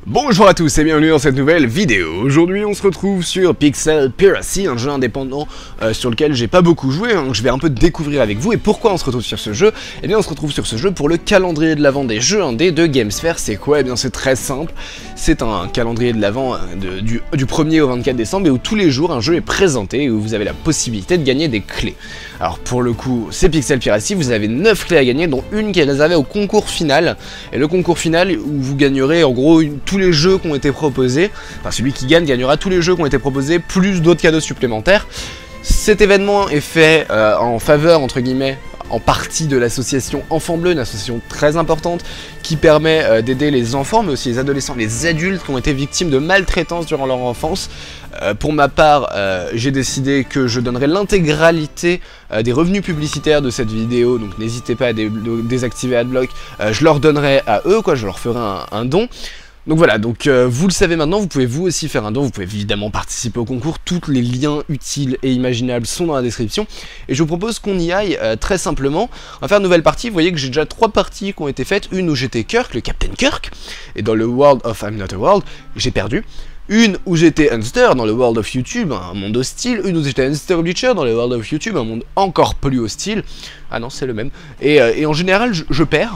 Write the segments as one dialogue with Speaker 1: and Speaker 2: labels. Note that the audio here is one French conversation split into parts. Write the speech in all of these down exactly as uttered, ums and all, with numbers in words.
Speaker 1: Bonjour à tous et bienvenue dans cette nouvelle vidéo. Aujourd'hui on se retrouve sur Pixel Piracy, un jeu indépendant euh, sur lequel j'ai pas beaucoup joué, hein, que je vais un peu découvrir avec vous. Et pourquoi on se retrouve sur ce jeu? Eh bien on se retrouve sur ce jeu pour le calendrier de l'avant des jeux indés de Gamesphere. C'est quoi? Eh bien c'est très simple, c'est un calendrier de l'avant de, du, du premier au vingt-quatre décembre et où tous les jours un jeu est présenté et où vous avez la possibilité de gagner des clés. Alors pour le coup c'est Pixel Piracy, vous avez neuf clés à gagner dont une qui est réservée au concours final. Et le concours final où vous gagnerez en gros une, tous les jeux qui ont été proposés, enfin celui qui gagne gagnera tous les jeux qui ont été proposés, plus d'autres cadeaux supplémentaires. Cet événement est fait euh, en faveur, entre guillemets, en partie de l'association Enfants Bleus, une association très importante qui permet euh, d'aider les enfants, mais aussi les adolescents, les adultes qui ont été victimes de maltraitance durant leur enfance. Euh, pour ma part, euh, j'ai décidé que je donnerais l'intégralité euh, des revenus publicitaires de cette vidéo, donc n'hésitez pas à dé désactiver Adblock, euh, je leur donnerai à eux, quoi, je leur ferai un, un don. Donc voilà, donc euh, vous le savez maintenant, vous pouvez vous aussi faire un don, vous pouvez évidemment participer au concours, tous les liens utiles et imaginables sont dans la description. Et je vous propose qu'on y aille euh, très simplement. On va faire une nouvelle partie, vous voyez que j'ai déjà trois parties qui ont été faites, une où j'étais Kirk, le Captain Kirk, et dans le World of I'm Not a World, j'ai perdu. Une où j'étais Unster dans le World of YouTube, un monde hostile. Une où j'étais Unster Bleacher dans le World of YouTube, un monde encore plus hostile. Ah non, c'est le même. Et, euh, et en général, je, je perds.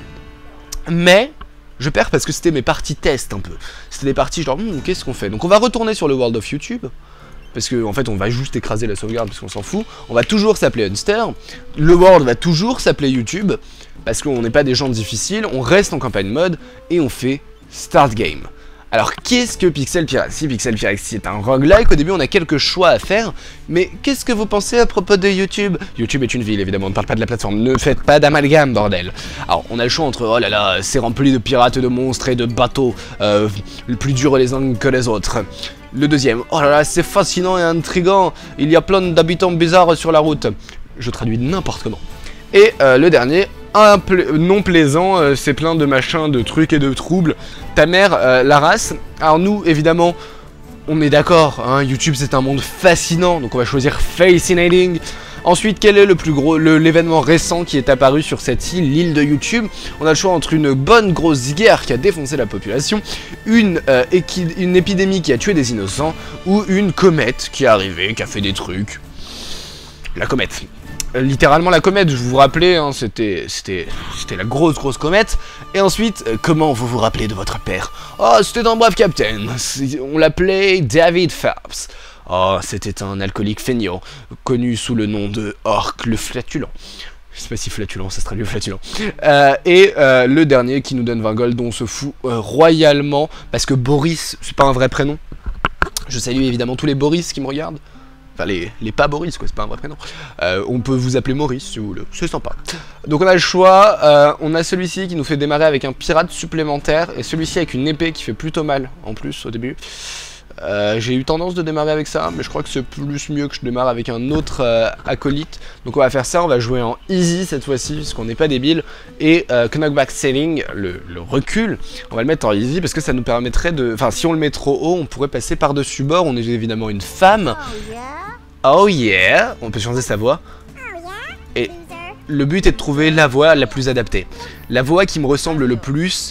Speaker 1: Mais je perds parce que c'était mes parties test un peu. C'était des parties genre, hm, qu'est-ce qu'on fait? Donc on va retourner sur le World of YouTube. Parce qu'en en fait, on va juste écraser la sauvegarde parce qu'on s'en fout. On va toujours s'appeler Unster. Le World va toujours s'appeler YouTube. Parce qu'on n'est pas des gens difficiles. On reste en campagne mode. Et on fait Start Game. Alors qu'est-ce que Pixel Piracy? Pixel Piracy est un roguelike, au début on a quelques choix à faire, mais qu'est-ce que vous pensez à propos de YouTube? YouTube est une ville évidemment, on ne parle pas de la plateforme, ne faites pas d'amalgame bordel. Alors on a le choix entre, oh là là, c'est rempli de pirates, de monstres et de bateaux, euh, le plus dur les uns que les autres. Le deuxième, oh là là, c'est fascinant et intriguant, il y a plein d'habitants bizarres sur la route. Je traduis n'importe comment. Et euh, le dernier, un pla non plaisant, euh, c'est plein de machins, de trucs et de troubles. Ta mère, euh, la race. Alors nous, évidemment, on est d'accord, hein, YouTube c'est un monde fascinant, donc on va choisir Fascinating. Ensuite, quel est le plus gros, l'événement récent qui est apparu sur cette île, l'île de YouTube? On a le choix entre une bonne grosse guerre qui a défoncé la population, une, euh, une épidémie qui a tué des innocents, ou une comète qui est arrivée, qui a fait des trucs. La comète. Littéralement la comète, je vous vous rappelez, hein, c'était c'était la grosse grosse comète. Et ensuite, euh, comment vous vous rappelez de votre père? Oh, c'était un brave capitaine, on l'appelait David Phelps. Oh, c'était un alcoolique feignant, connu sous le nom de Orc le flatulent. Je sais pas si flatulent, ça se traduit flatulent. Euh, et euh, le dernier qui nous donne vingt gold, dont on se fout euh, royalement, parce que Boris, c'est pas un vrai prénom. Je salue évidemment tous les Boris qui me regardent. Enfin, les, les pas Boris, quoi, c'est pas un vrai prénom. Euh, on peut vous appeler Maurice, si vous voulez, c'est sympa. Donc on a le choix, euh, on a celui-ci qui nous fait démarrer avec un pirate supplémentaire, et celui-ci avec une épée qui fait plutôt mal, en plus, au début. Euh, J'ai eu tendance de démarrer avec ça, mais je crois que c'est plus mieux que je démarre avec un autre euh, acolyte. Donc on va faire ça, on va jouer en easy cette fois-ci, puisqu'on n'est pas débile. Et euh, knockback sailing, le, le recul, on va le mettre en easy, parce que ça nous permettrait de... Enfin, si on le met trop haut, on pourrait passer par-dessus bord. On est évidemment une femme. Oh yeah. Oh yeah, on peut changer sa voix. Et le but est de trouver la voix la plus adaptée. La voix qui me ressemble le plus,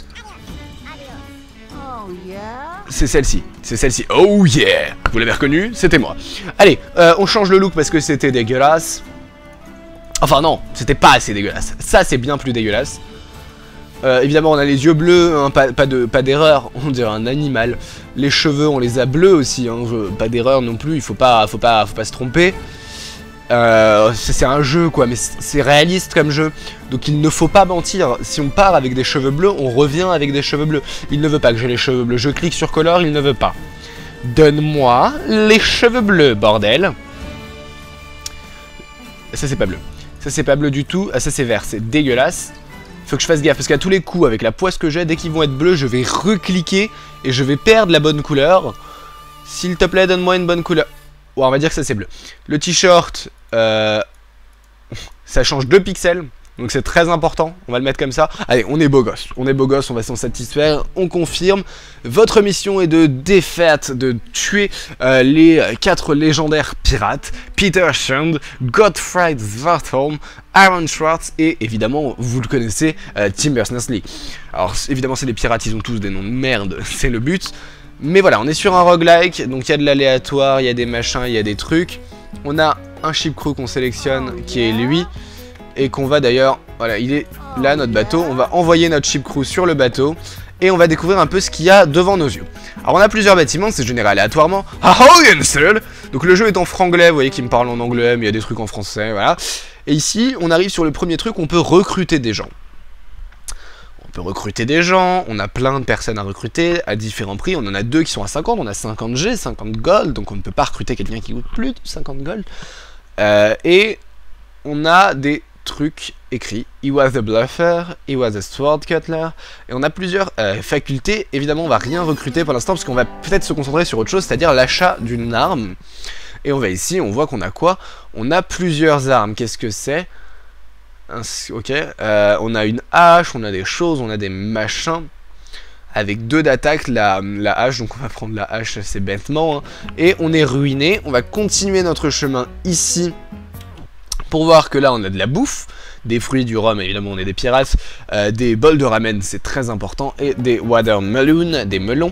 Speaker 1: c'est celle-ci. C'est celle-ci. Oh yeah. Vous l'avez reconnu? C'était moi. Allez, euh, on change le look parce que c'était dégueulasse. Enfin non, c'était pas assez dégueulasse. Ça c'est bien plus dégueulasse. Euh, évidemment on a les yeux bleus, hein, pas, pas de pas d'erreur, on dirait un animal. Les cheveux on les a bleus aussi, hein, je, pas d'erreur non plus, il faut pas, faut pas, faut pas se tromper. Euh, c'est un jeu quoi, mais c'est réaliste comme jeu, donc il ne faut pas mentir. Si on part avec des cheveux bleus, on revient avec des cheveux bleus. Il ne veut pas que j'ai les cheveux bleus, je clique sur color, il ne veut pas. Donne-moi les cheveux bleus, bordel. Ça c'est pas bleu, ça c'est pas bleu du tout, ah, ça c'est vert, c'est dégueulasse. Faut que je fasse gaffe, parce qu'à tous les coups, avec la poisse que j'ai, dès qu'ils vont être bleus, je vais recliquer et je vais perdre la bonne couleur. S'il te plaît, donne-moi une bonne couleur. Ouais, on va dire que ça c'est bleu. Le t-shirt, euh, ça change deux pixels. Donc c'est très important, on va le mettre comme ça. Allez, on est beau gosse, on est beau gosse, on va s'en satisfaire, on confirme. Votre mission est de défaite, de tuer euh, les quatre légendaires pirates, Peter Shand, Gottfried Svartholm, Aaron Schwartz et évidemment, vous le connaissez, euh, Tim Berners-Lee. Alors évidemment c'est des pirates, ils ont tous des noms de merde, c'est le but. Mais voilà, on est sur un roguelike, donc il y a de l'aléatoire, il y a des machins, il y a des trucs. On a un ship crew qu'on sélectionne qui est lui. Et qu'on va d'ailleurs, voilà, il est là notre bateau, on va envoyer notre ship crew sur le bateau et on va découvrir un peu ce qu'il y a devant nos yeux. Alors on a plusieurs bâtiments, c'est généré aléatoirement. Donc le jeu est en franglais, vous voyez qu'il me parle en anglais, mais il y a des trucs en français, voilà. Et ici, on arrive sur le premier truc, on peut recruter des gens. On peut recruter des gens, on a plein de personnes à recruter à différents prix, on en a deux qui sont à cinquante, on a cinquante G, cinquante gold, donc on ne peut pas recruter quelqu'un qui coûte plus de cinquante gold. Euh, et on a des truc écrit, he was a bluffer, he was a sword cutler, et on a plusieurs euh, facultés. Évidemment on va rien recruter pour l'instant parce qu'on va peut-être se concentrer sur autre chose, c'est-à-dire l'achat d'une arme. Et on va ici, on voit qu'on a quoi? On a plusieurs armes, qu'est-ce que c'est? Ok, euh, on a une hache, on a des choses, on a des machins, avec deux d'attaque, la, la hache, donc on va prendre la hache assez bêtement, hein. Et on est ruiné, on va continuer notre chemin ici, pour voir que là on a de la bouffe, des fruits, du rhum, évidemment on est des pirates, euh, des bols de ramen c'est très important, et des watermelon, des melons.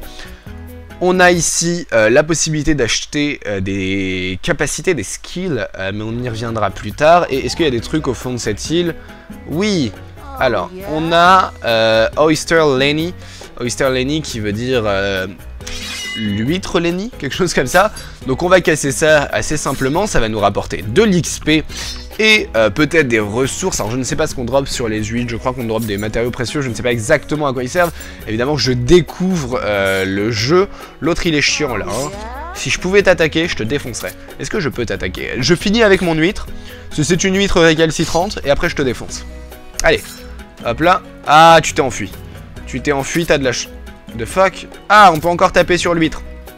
Speaker 1: On a ici euh, la possibilité d'acheter euh, des capacités, des skills, euh, mais on y reviendra plus tard. Et est-ce qu'il y a des trucs au fond de cette île? Oui. Alors, on a euh, Oyster Lenny, Oyster Lenny qui veut dire euh, l'huître Lenny, quelque chose comme ça. Donc on va casser ça assez simplement, ça va nous rapporter de l'X P et euh, peut-être des ressources. Alors je ne sais pas ce qu'on drop sur les huîtres, je crois qu'on drop des matériaux précieux, je ne sais pas exactement à quoi ils servent. Évidemment je découvre euh, le jeu, l'autre il est chiant là, hein. Si je pouvais t'attaquer, je te défoncerais. Est-ce que je peux t'attaquer? Je finis avec mon huître, c'est une huître récalcitrante, et après je te défonce. Allez, hop là. Ah, tu t'es enfui. Tu t'es enfui, t'as de la ch... de fuck. Ah, on peut encore taper sur l'huître.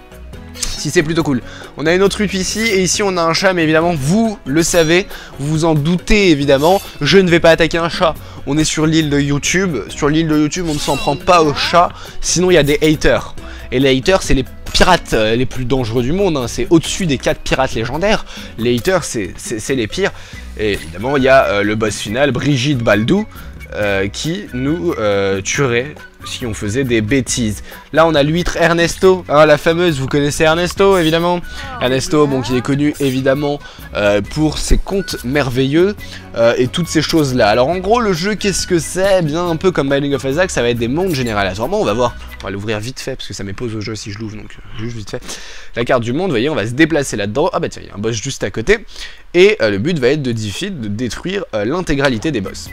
Speaker 1: Si, c'est plutôt cool. On a une autre huître ici, et ici on a un chat, mais évidemment, vous le savez, vous vous en doutez évidemment, je ne vais pas attaquer un chat. On est sur l'île de YouTube, sur l'île de YouTube, on ne s'en prend pas au chat, sinon il y a des haters. Et les haters, c'est les pirates euh, les plus dangereux du monde, hein. C'est au-dessus des quatre pirates légendaires. Les haters, c'est les pires. Et évidemment, il y a euh, le boss final, Brigitte Baldou, euh, qui nous euh, tuerait si on faisait des bêtises. Là on a l'huître Ernesto, hein, la fameuse, vous connaissez Ernesto évidemment. Ernesto, bon, qui est connu évidemment euh, pour ses contes merveilleux euh, et toutes ces choses là. Alors en gros le jeu, qu'est-ce que c'est? Bien un peu comme Binding of Isaac, ça va être des mondes générés aléatoirement. On va voir, on va l'ouvrir vite fait parce que ça m'épose au jeu si je l'ouvre, donc euh, juste vite fait. La carte du monde, vous voyez, on va se déplacer là-dedans. Ah bah tiens, il y a un boss juste à côté. Et euh, le but va être de defeat, de détruire euh, l'intégralité des boss.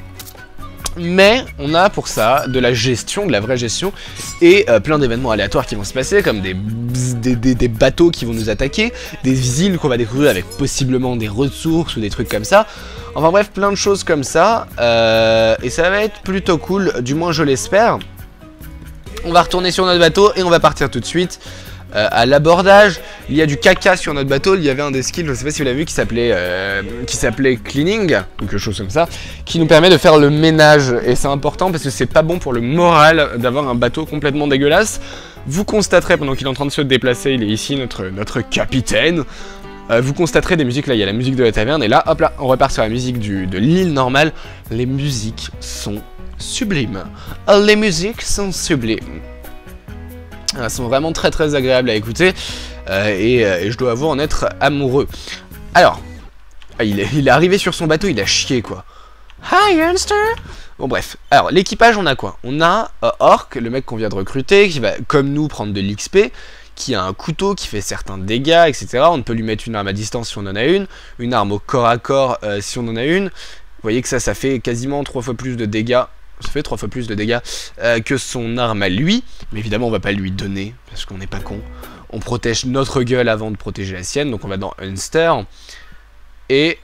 Speaker 1: Mais on a pour ça de la gestion, de la vraie gestion, et euh, plein d'événements aléatoires qui vont se passer, comme des, des, des, des bateaux qui vont nous attaquer, des îles qu'on va découvrir avec possiblement des ressources ou des trucs comme ça. Enfin bref, plein de choses comme ça, euh, et ça va être plutôt cool, du moins je l'espère. On va retourner sur notre bateau et on va partir tout de suite. Euh, à l'abordage, il y a du caca sur notre bateau. Il y avait un des skills, je ne sais pas si vous l'avez vu, qui s'appelait euh, qui s'appelait cleaning, ou quelque chose comme ça, qui nous permet de faire le ménage. Et c'est important parce que c'est pas bon pour le moral d'avoir un bateau complètement dégueulasse. Vous constaterez pendant qu'il est en train de se déplacer, il est ici notre, notre capitaine. Euh, vous constaterez des musiques, là il y a la musique de la taverne, et là hop là, on repart sur la musique du, de l'île normale. Les musiques sont sublimes. Les musiques sont sublimes. Elles sont vraiment très très agréables à écouter euh, et, euh, et je dois avouer en être amoureux. Alors, il est, il est arrivé sur son bateau, il a chié quoi. Hi youngster. Bon bref, alors l'équipage on a quoi? On a euh, Orc, le mec qu'on vient de recruter, qui va comme nous prendre de l'X P, qui a un couteau qui fait certains dégâts, et cetera. On peut lui mettre une arme à distance si on en a une, une arme au corps à corps euh, si on en a une. Vous voyez que ça, ça fait quasiment trois fois plus de dégâts. Ça fait trois fois plus de dégâts euh, que son arme à lui. Mais évidemment, on va pas lui donner, parce qu'on n'est pas con. On protège notre gueule avant de protéger la sienne. Donc on va dans Unster. Et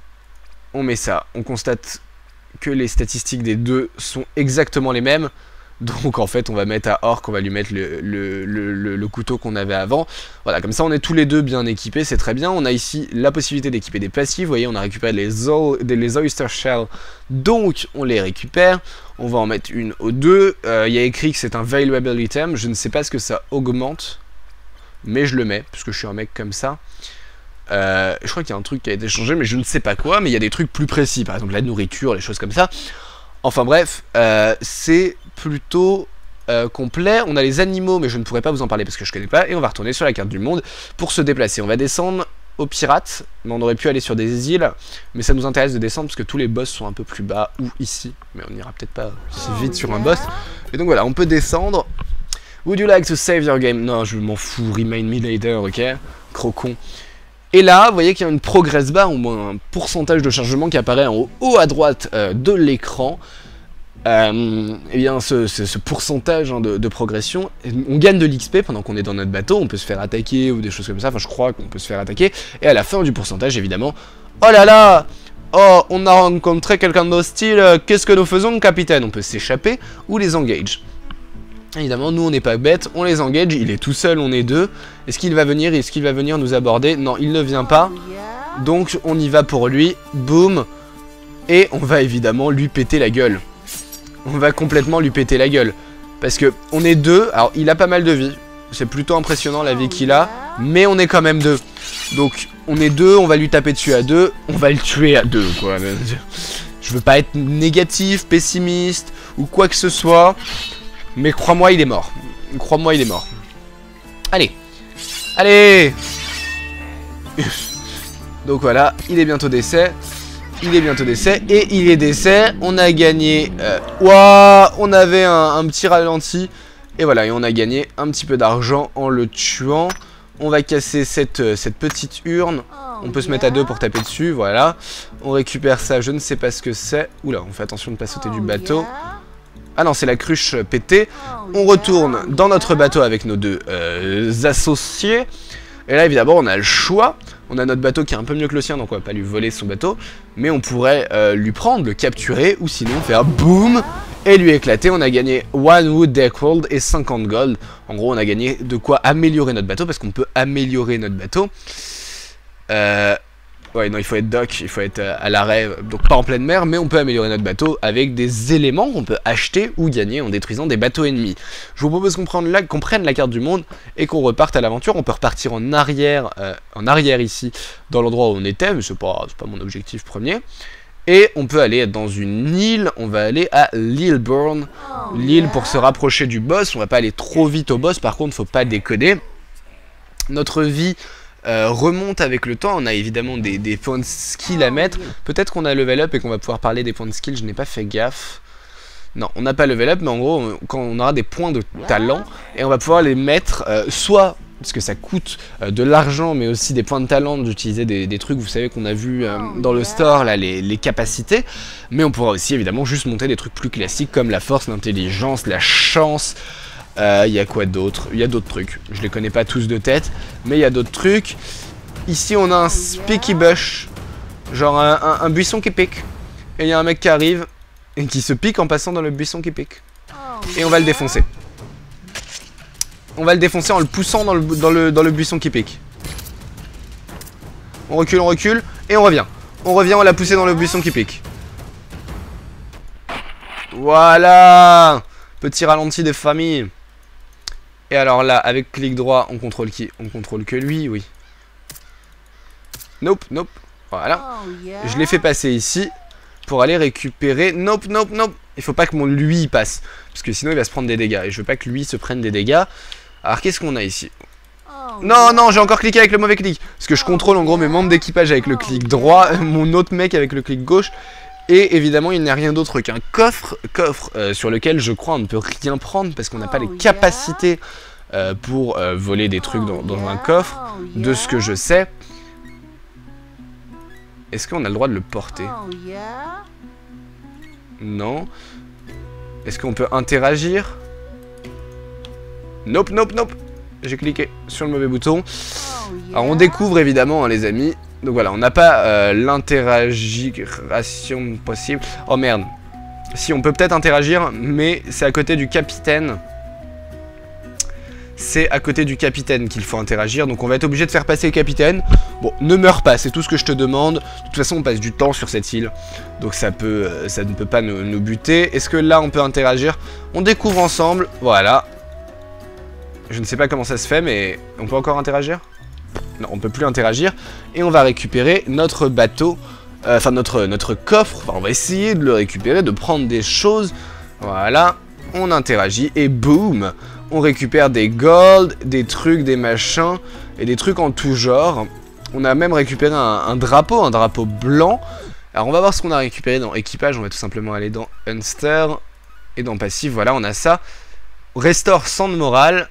Speaker 1: on met ça. On constate que les statistiques des deux sont exactement les mêmes. Donc en fait on va mettre à Orc, on va lui mettre le, le, le, le, le couteau qu'on avait avant. Voilà, comme ça on est tous les deux bien équipés, c'est très bien. On a ici la possibilité d'équiper des passifs, vous voyez on a récupéré les, les Oyster Shell, donc on les récupère. On va en mettre une aux deux. Euh, il y a écrit que c'est un valuable item, je ne sais pas ce que ça augmente, mais je le mets, parce que je suis un mec comme ça. Euh, je crois qu'il y a un truc qui a été changé, mais je ne sais pas quoi, mais il y a des trucs plus précis, par exemple la nourriture, les choses comme ça. Enfin bref, euh, c'est plutôt euh, complet. On a les animaux, mais je ne pourrais pas vous en parler parce que je connais pas. Et on va retourner sur la carte du monde pour se déplacer. On va descendre aux pirates, mais on aurait pu aller sur des îles. Mais ça nous intéresse de descendre parce que tous les boss sont un peu plus bas ou ici. Mais on n'ira peut-être pas si vite sur un boss. Et donc voilà, on peut descendre. Would you like to save your game? Non, je m'en fous, remind me later, ok? Crocon. Et là, vous voyez qu'il y a une progress bar, au moins un pourcentage de chargement qui apparaît en haut, haut à droite euh, de l'écran. Euh, et bien ce, ce, ce pourcentage hein, de, de progression, on gagne de l'X P pendant qu'on est dans notre bateau, on peut se faire attaquer ou des choses comme ça, enfin je crois qu'on peut se faire attaquer. Et à la fin du pourcentage, évidemment, oh là là, oh on a rencontré quelqu'un d'hostile, qu'est-ce que nous faisons capitaine? On peut s'échapper ou les engage. Évidemment, nous on n'est pas bêtes, on les engage, il est tout seul, on est deux. Est-ce qu'il va venir, est-ce qu'il va venir nous aborder? Non, il ne vient pas. Donc on y va pour lui, boum. Et on va évidemment lui péter la gueule. On va complètement lui péter la gueule. Parce que on est deux, alors il a pas mal de vie. C'est plutôt impressionnant la vie qu'il a. Mais on est quand même deux. Donc on est deux, on va lui taper dessus à deux. On va le tuer à deux, quoi. Je veux pas être négatif, pessimiste ou quoi que ce soit. Mais crois-moi, il est mort. Crois-moi, il est mort. Allez. Allez. Donc voilà, il est bientôt décès. Il est bientôt décès. Et il est décès. On a gagné... Euh, Ouah, on avait un, un petit ralenti. Et voilà, et on a gagné un petit peu d'argent en le tuant. On va casser cette, euh, cette petite urne. On peut se mettre à deux pour taper dessus, voilà. On récupère ça, je ne sais pas ce que c'est. Oula, on fait attention de ne pas sauter du bateau. Ah non, c'est la cruche pétée. On retourne dans notre bateau avec nos deux euh, associés. Et là, évidemment, on a le choix. On a notre bateau qui est un peu mieux que le sien, donc on va pas lui voler son bateau. Mais on pourrait euh, lui prendre, le capturer, ou sinon faire boum et lui éclater. On a gagné one wood deckworld et cinquante gold. En gros, on a gagné de quoi améliorer notre bateau, parce qu'on peut améliorer notre bateau. Euh... Ouais, non, il faut être dock, il faut être à l'arrêt, donc pas en pleine mer, mais on peut améliorer notre bateau avec des éléments qu'on peut acheter ou gagner en détruisant des bateaux ennemis. Je vous propose qu'on prenne, la, qu'on prenne la carte du monde et qu'on reparte à l'aventure. On peut repartir en arrière, euh, en arrière ici, dans l'endroit où on était, mais c'est pas, c'est pas mon objectif premier. Et on peut aller dans une île, on va aller à Lilburn, l'île pour se rapprocher du boss. On va pas aller trop vite au boss, par contre, faut pas déconner. Notre vie... Euh, remonte avec le temps, on a évidemment des, des points de skill à mettre. Peut-être qu'on a level up et qu'on va pouvoir parler des points de skill, je n'ai pas fait gaffe. Non, on n'a pas level up, mais en gros, on, quand on aura des points de talent, et on va pouvoir les mettre, euh, soit, parce que ça coûte euh, de l'argent, mais aussi des points de talent d'utiliser des, des trucs, vous savez qu'on a vu euh, dans le store, là, les, les capacités. Mais on pourra aussi, évidemment, juste monter des trucs plus classiques, comme la force, l'intelligence, la chance... Il euh, y a quoi d'autre? Il y a d'autres trucs. Je les connais pas tous de tête, mais il y a d'autres trucs. Ici, on a un spiky bush. Genre un, un, un buisson qui pique. Et il y a un mec qui arrive et qui se pique en passant dans le buisson qui pique. Et on va le défoncer. On va le défoncer en le poussant dans le, dans le, dans le buisson qui pique. On recule, on recule, et on revient. On revient, on l'a poussé dans le buisson qui pique. Voilà! Petit ralenti des familles. Et alors là, avec clic droit, on contrôle qui? On contrôle que lui, oui. Nope, nope. Voilà. Je l'ai fait passer ici pour aller récupérer. Nope, nope, nope. Il faut pas que mon lui y passe. Parce que sinon, il va se prendre des dégâts. Et je veux pas que lui se prenne des dégâts. Alors, qu'est-ce qu'on a ici? Non, non, j'ai encore cliqué avec le mauvais clic. Parce que je contrôle en gros mes membres d'équipage avec le clic droit. Mon autre mec avec le clic gauche. Et évidemment, il n'y a rien d'autre qu'un coffre, coffre euh, sur lequel je crois on ne peut rien prendre parce qu'on n'a pas les capacités euh, pour euh, voler des trucs dans, dans un coffre, de ce que je sais. Est-ce qu'on a le droit de le porter? Non. Est-ce qu'on peut interagir? Nope, nope, nope. J'ai cliqué sur le mauvais bouton. Alors on découvre évidemment, hein, les amis. Donc voilà, on n'a pas euh, l'interagiration possible. Oh merde. Si, on peut peut-être interagir, mais c'est à côté du capitaine. C'est à côté du capitaine qu'il faut interagir, donc on va être obligé de faire passer le capitaine. Bon, ne meurs pas, c'est tout ce que je te demande. De toute façon, on passe du temps sur cette île, donc ça, peut, ça ne peut pas nous, nous buter. Est-ce que là, on peut interagir? On découvre ensemble, voilà. Je ne sais pas comment ça se fait, mais on peut encore interagir? Non, on peut plus interagir. Et on va récupérer notre bateau, euh, enfin notre, notre coffre. Enfin, on va essayer de le récupérer, de prendre des choses. Voilà, on interagit et boum, on récupère des gold, des trucs, des machins et des trucs en tout genre. On a même récupéré un, un drapeau, un drapeau blanc. Alors on va voir ce qu'on a récupéré dans équipage. On va tout simplement aller dans Unster et dans passif. Voilà, on a ça. Restore cent de morale.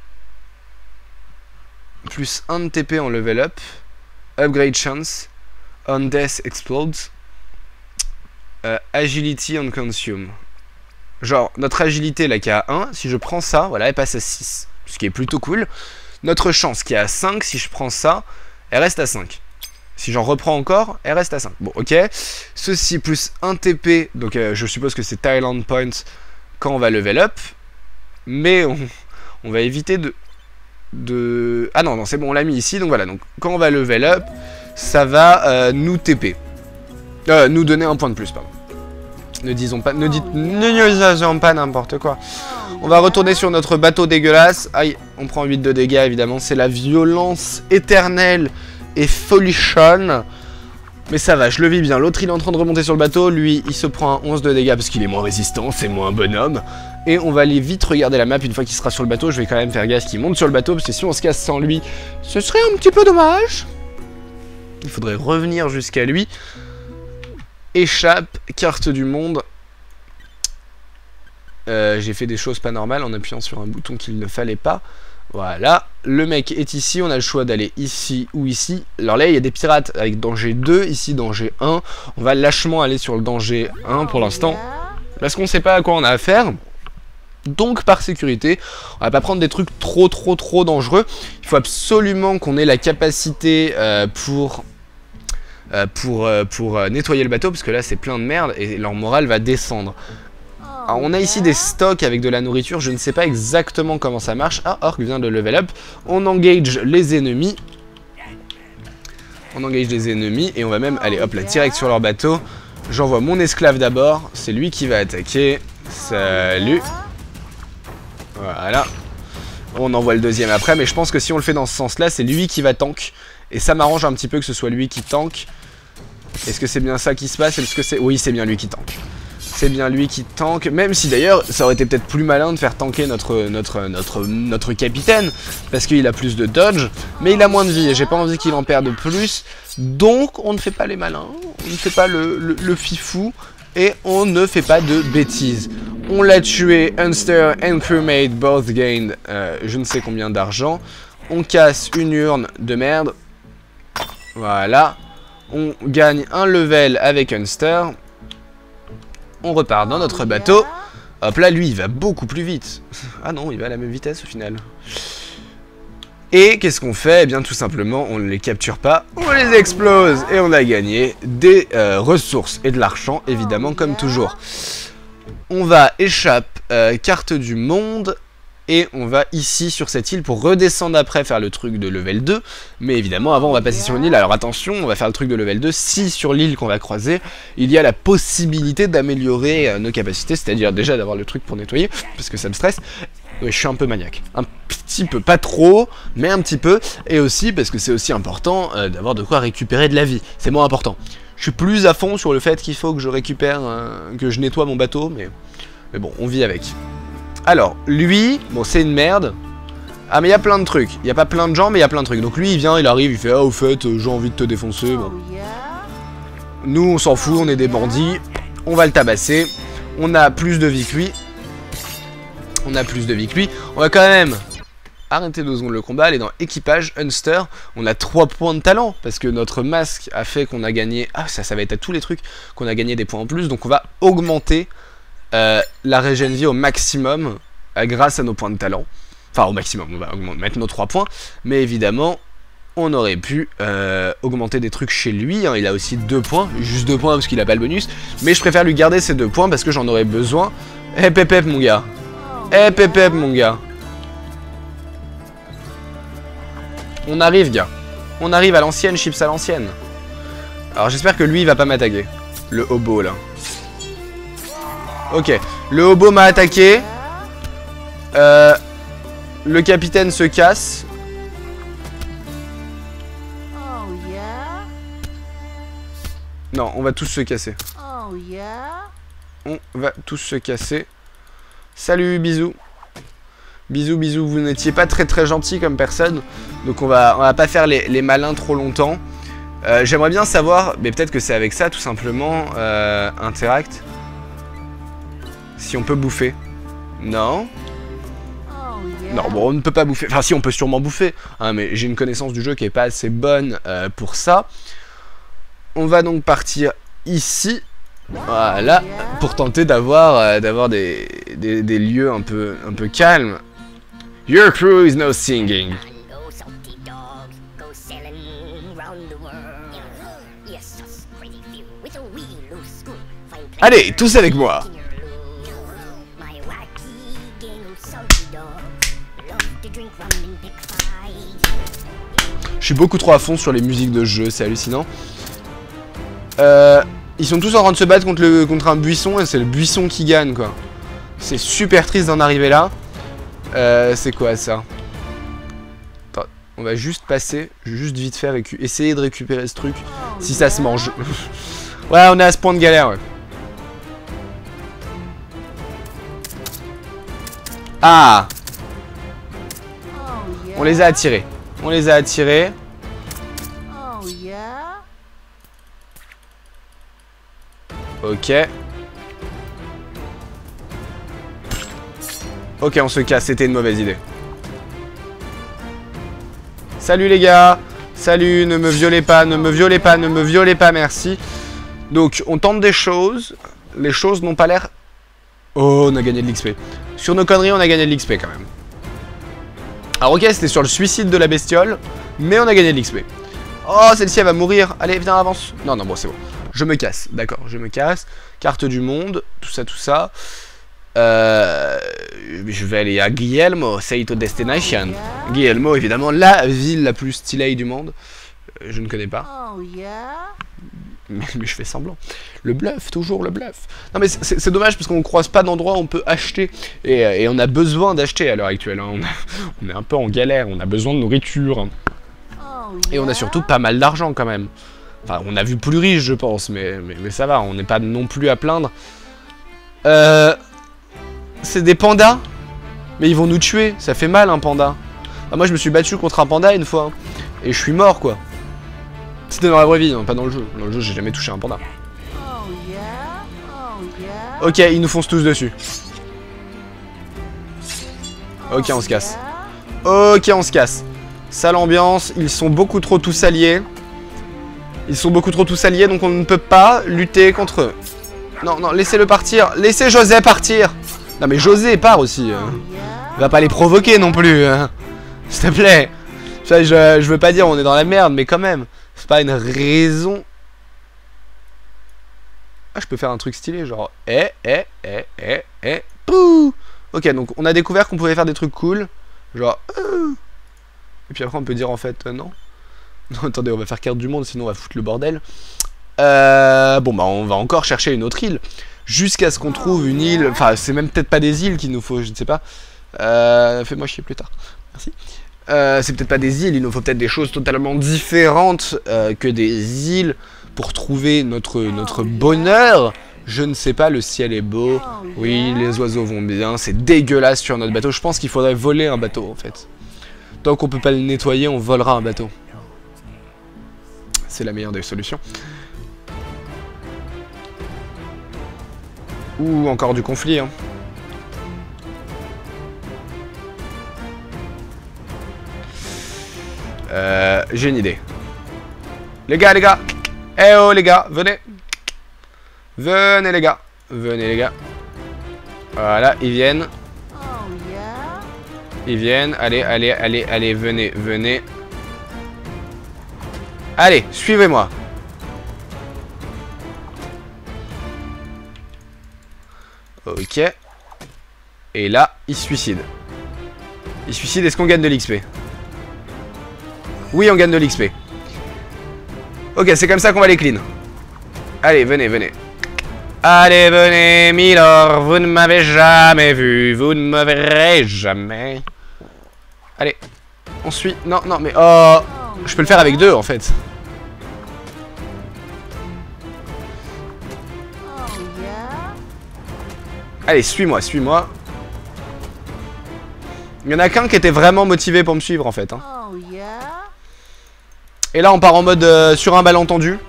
Speaker 1: Plus un de T P en level up. Upgrade chance. On death explodes. Euh, agility on consume. Genre, notre agilité là qui est à un, si je prends ça, voilà, elle passe à six. Ce qui est plutôt cool. Notre chance qui est à cinq, si je prends ça, elle reste à cinq. Si j'en reprends encore, elle reste à cinq. Bon, ok. Ceci plus un T P, donc euh, je suppose que c'est Thailand Points quand on va level up. Mais on, on va éviter de... de... Ah non, non, c'est bon, on l'a mis ici. Donc voilà, donc quand on va level up, ça va euh, nous T P. Euh, nous donner un point de plus, pardon. Ne disons pas, ne dites, ne disons pas n'importe quoi. On va retourner sur notre bateau dégueulasse. Aïe, on prend huit de dégâts évidemment. C'est la violence éternelle et folichonne. Mais ça va, je le vis bien. L'autre il est en train de remonter sur le bateau. Lui il se prend un onze de dégâts parce qu'il est moins résistant, c'est moins bonhomme. Et on va aller vite regarder la map une fois qu'il sera sur le bateau. Je vais quand même faire gaffe qu'il monte sur le bateau parce que si on se casse sans lui, ce serait un petit peu dommage. Il faudrait revenir jusqu'à lui. Échappe, carte du monde. Euh, J'ai fait des choses pas normales en appuyant sur un bouton qu'il ne fallait pas. Voilà, le mec est ici, on a le choix d'aller ici ou ici. Alors là il y a des pirates avec danger deux, ici danger un. On va lâchement aller sur le danger un pour l'instant, parce qu'on sait pas à quoi on a affaire. Donc par sécurité, on va pas prendre des trucs trop trop trop dangereux. Il faut absolument qu'on ait la capacité euh, pour... Euh, pour, euh, pour euh, nettoyer le bateau, parce que là c'est plein de merde et leur morale va descendre. Alors on a ici des stocks avec de la nourriture, je ne sais pas exactement comment ça marche. Ah, Orc vient de level up. On engage les ennemis. On engage les ennemis et on va même aller hop là direct sur leur bateau. J'envoie mon esclave d'abord, c'est lui qui va attaquer. Salut. Voilà. On envoie le deuxième après, mais je pense que si on le fait dans ce sens là, c'est lui qui va tank. Et ça m'arrange un petit peu que ce soit lui qui tank. Est-ce que c'est bien ça qui se passe? Est-ce que c'est... Oui, c'est bien lui qui tank. C'est bien lui qui tank. Même si d'ailleurs, ça aurait été peut-être plus malin de faire tanker notre, notre, notre, notre capitaine. Parce qu'il a plus de dodge. Mais il a moins de vie et j'ai pas envie qu'il en perde plus. Donc, on ne fait pas les malins. On ne fait pas le, le, le fifou. Et on ne fait pas de bêtises. On l'a tué. Unster and crewmate both gained euh, je ne sais combien d'argent. On casse une urne de merde. Voilà. On gagne un level avec Unster. On repart dans notre bateau. Hop là, lui, il va beaucoup plus vite. Ah non, il va à la même vitesse au final. Et qu'est-ce qu'on fait? Eh bien, tout simplement, on ne les capture pas. On les explose. Et on a gagné des euh, ressources et de l'argent, évidemment, comme toujours. On va échappe euh, carte du monde. Et on va ici sur cette île pour redescendre après faire le truc de level deux. Mais évidemment avant on va passer sur une île. Alors attention, on va faire le truc de level deux. Si sur l'île qu'on va croiser, il y a la possibilité d'améliorer euh, nos capacités. C'est-à-dire déjà d'avoir le truc pour nettoyer, parce que ça me stresse. Ouais, je suis un peu maniaque. Un petit peu, pas trop, mais un petit peu. Et aussi parce que c'est aussi important euh, d'avoir de quoi récupérer de la vie. C'est moins important. Je suis plus à fond sur le fait qu'il faut que je récupère, euh, que je nettoie mon bateau. Mais, mais bon, on vit avec. Alors, lui, bon c'est une merde. Ah mais il y a plein de trucs. Il n'y a pas plein de gens mais il y a plein de trucs. Donc lui il vient, il arrive, il fait ah au fait euh, j'ai envie de te défoncer. Bon. Nous on s'en fout, on est des bandits. On va le tabasser. On a plus de vie que lui. On a plus de vie que lui. On va quand même arrêter deux secondes le combat, aller dans équipage, Unster. On a trois points de talent parce que notre masque a fait qu'on a gagné. Ah ça, ça va être à tous les trucs qu'on a gagné des points en plus. Donc on va augmenter Euh, la régène vie au maximum euh, grâce à nos points de talent. Enfin au maximum, on va mettre nos trois points. Mais évidemment on aurait pu euh, augmenter des trucs chez lui. Hein. Il a aussi deux points, juste deux points parce qu'il a pas le bonus. Mais je préfère lui garder ces deux points parce que j'en aurais besoin. Eh pépép mon gars. Eh pépép mon gars. On arrive gars. On arrive à l'ancienne, chips à l'ancienne. Alors j'espère que lui il va pas m'attaquer. Le hobo là. Ok, le hobo m'a attaqué. Euh, le capitaine se casse. Non, on va tous se casser. On va tous se casser. Salut, bisous. Bisous, bisous. Vous n'étiez pas très très gentil comme personne. Donc on va, on va pas faire les, les malins trop longtemps. Euh, J'aimerais bien savoir, mais peut-être que c'est avec ça tout simplement. Euh, interact. Si on peut bouffer. Non. Non, bon, on ne peut pas bouffer. Enfin, si, on peut sûrement bouffer. Hein, mais j'ai une connaissance du jeu qui est pas assez bonne euh, pour ça. On va donc partir ici. Voilà. Pour tenter d'avoir euh, d'avoir des, des, des lieux un peu, un peu calmes. Your crew is now singing. Allez, tous avec moi. Je suis beaucoup trop à fond sur les musiques de jeu, c'est hallucinant. Euh, ils sont tous en train de se battre contre, le, contre un buisson et c'est le buisson qui gagne quoi. C'est super triste d'en arriver là. Euh, c'est quoi ça? Attends, on va juste passer, juste vite fait essayer de récupérer ce truc. Si ça se mange. Ouais, on est à ce point de galère ouais. Ah! On les a attirés. On les a attirés. Ok. Ok, on se casse. C'était une mauvaise idée. Salut les gars. Salut, ne me violez pas, ne me violez pas, ne me violez pas, merci. Donc, on tente des choses. Les choses n'ont pas l'air... Oh, on a gagné de l'X P. Sur nos conneries, on a gagné de l'X P quand même. Alors ok, c'était sur le suicide de la bestiole, mais on a gagné de l'X P. Oh, celle-ci, elle va mourir. Allez, viens, avance. Non, non, bon, c'est bon. Je me casse, d'accord, je me casse. Carte du monde, tout ça, tout ça. Euh, je vais aller à Guillermo, Seito Destination. Guillermo, évidemment, la ville la plus stylée du monde. Euh, je ne connais pas. Mais, mais je fais semblant. Le bluff, toujours le bluff. Non mais c'est dommage parce qu'on ne croise pas d'endroit où on peut acheter. Et, et on a besoin d'acheter à l'heure actuelle. Hein. On, a, on est un peu en galère, on a besoin de nourriture. Hein. Et on a surtout pas mal d'argent quand même. Enfin, on a vu plus riche je pense, mais, mais, mais ça va, on n'est pas non plus à plaindre. Euh, c'est des pandas. Mais ils vont nous tuer, ça fait mal un panda. Ah, moi je me suis battu contre un panda une fois. Et je suis mort quoi. C'était dans la vraie vie, hein, pas dans le jeu. Dans le jeu, j'ai jamais touché un panda. Ok, ils nous foncent tous dessus. Ok, on se casse. Ok, on se casse. Sale ambiance, ils sont beaucoup trop tous alliés. Ils sont beaucoup trop tous alliés, donc on ne peut pas lutter contre eux. Non, non, laissez-le partir. Laissez José partir. Non, mais José part aussi. Euh. Va pas les provoquer non plus. Hein. S'il te plaît. Je, je, je veux pas dire on est dans la merde, mais quand même. C'est pas une raison. Ah, je peux faire un truc stylé, genre... Eh, eh, eh, eh, eh, pouh. Ok, donc on a découvert qu'on pouvait faire des trucs cool. Genre... Euh. Et puis après on peut dire en fait, euh, non. Non, attendez, on va faire carte du monde, sinon on va foutre le bordel. Euh, bon, bah on va encore chercher une autre île. Jusqu'à ce qu'on trouve une île... Enfin, c'est même peut-être pas des îles qu'il nous faut, je ne sais pas. Euh, Fais-moi chier plus tard. Merci. Euh, c'est peut-être pas des îles, il nous faut peut-être des choses totalement différentes euh, que des îles pour trouver notre, notre bonheur. Je ne sais pas, le ciel est beau, oui, les oiseaux vont bien, c'est dégueulasse sur notre bateau. Je pense qu'il faudrait voler un bateau en fait. Tant qu'on peut pas le nettoyer, on volera un bateau. C'est la meilleure des solutions. Ou encore du conflit, hein. Euh, j'ai une idée. Les gars, les gars. Eh oh, les gars, venez. Venez, les gars. Venez, les gars. Voilà, ils viennent. Ils viennent. Allez, allez, allez, allez, venez, venez. Allez, suivez-moi. Ok. Et là, il se suicide. Il se suicide, est-ce qu'on gagne de l'X P? Oui, on gagne de l'X P. Ok, c'est comme ça qu'on va les clean. Allez, venez, venez. Allez, venez, Milord, vous ne m'avez jamais vu, vous ne me verrez jamais. Allez, on suit. Non, non, mais oh, je peux le faire avec deux en fait. Allez, suis-moi, suis-moi. Il y en a qu'un qui était vraiment motivé pour me suivre en fait. Hein. Et là, on part en mode euh, sur un malentendu.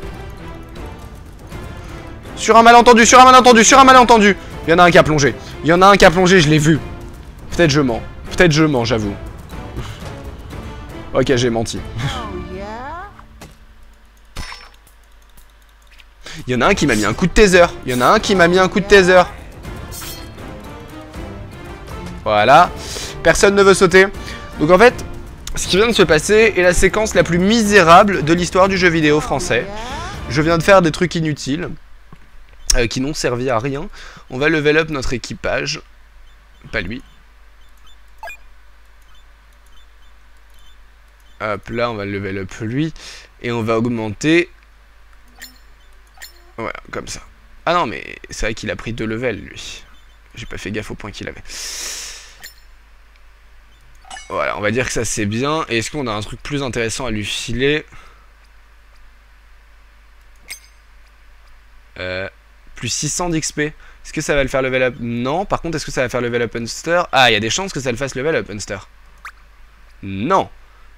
Speaker 1: Sur un malentendu, sur un malentendu, sur un malentendu. Il y en a un qui a plongé. Il y en a un qui a plongé, je l'ai vu. Peut-être je mens. Peut-être je mens, j'avoue. Ok, j'ai menti. Il y en a un qui m'a mis un coup de taser. Il y en a un qui m'a mis un coup de taser. Voilà. Personne ne veut sauter. Donc en fait, ce qui vient de se passer est la séquence la plus misérable de l'histoire du jeu vidéo français. Je viens de faire des trucs inutiles. Euh, qui n'ont servi à rien. On va level up notre équipage. Pas lui. Hop là, on va level up lui. Et on va augmenter. Voilà, comme ça. Ah non, mais c'est vrai qu'il a pris deux levels, lui. J'ai pas fait gaffe au point qu'il avait. Voilà, on va dire que ça c'est bien. Et est-ce qu'on a un truc plus intéressant à lui filer? Euh... Plus six cents d'X P. Est-ce que ça va le faire level up? Non. Par contre, est-ce que ça va faire level up Unster? Ah, il y a des chances que ça le fasse level up Unster. Non.